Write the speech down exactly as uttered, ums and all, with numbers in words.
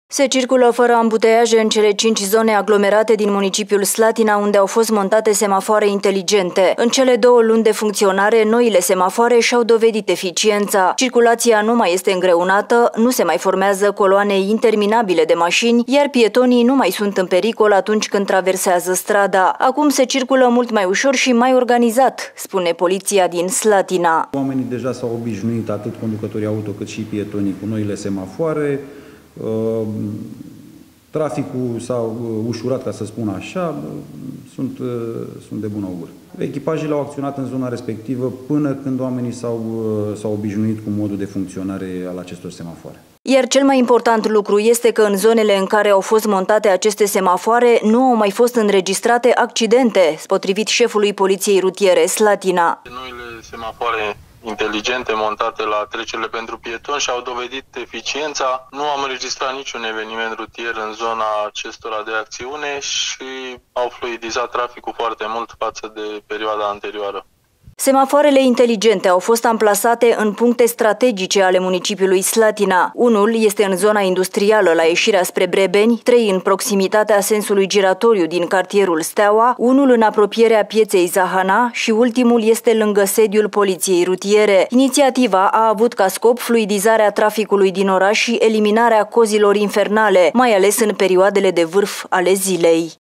Se circulă fără ambuteiaje în cele cinci zone aglomerate din municipiul Slatina, unde au fost montate semafoare inteligente. În cele două luni de funcționare, noile semafoare și-au dovedit eficiența. Circulația nu mai este îngreunată, nu se mai formează coloane interminabile de mașini, iar pietonii nu mai sunt în pericol atunci când traversează strada. Acum se circulă mult mai ușor și mai organizat, spune poliția din Slatina. Oamenii deja s-au obișnuit, atât conducătorii auto cât și pietonii, cu noile semafoare. Traficul s-a ușurat, ca să spun așa, sunt, sunt de bun augur. Echipajele au acționat în zona respectivă până când oamenii s-au, s-au obișnuit cu modul de funcționare al acestor semafoare. Iar cel mai important lucru este că în zonele în care au fost montate aceste semafoare nu au mai fost înregistrate accidente, potrivit șefului Poliției Rutiere Slatina. Noile semafoare inteligente montate la trecerile pentru pietoni și-au dovedit eficiența. Nu am înregistrat niciun eveniment rutier în zona acestora de acțiune și au fluidizat traficul foarte mult față de perioada anterioară. Semafoarele inteligente au fost amplasate în puncte strategice ale municipiului Slatina. Unul este în zona industrială la ieșirea spre Brebeni, trei în proximitatea sensului giratoriu din cartierul Steaua, unul în apropierea pieței Zahana și ultimul este lângă sediul Poliției Rutiere. Inițiativa a avut ca scop fluidizarea traficului din oraș și eliminarea cozilor infernale, mai ales în perioadele de vârf ale zilei.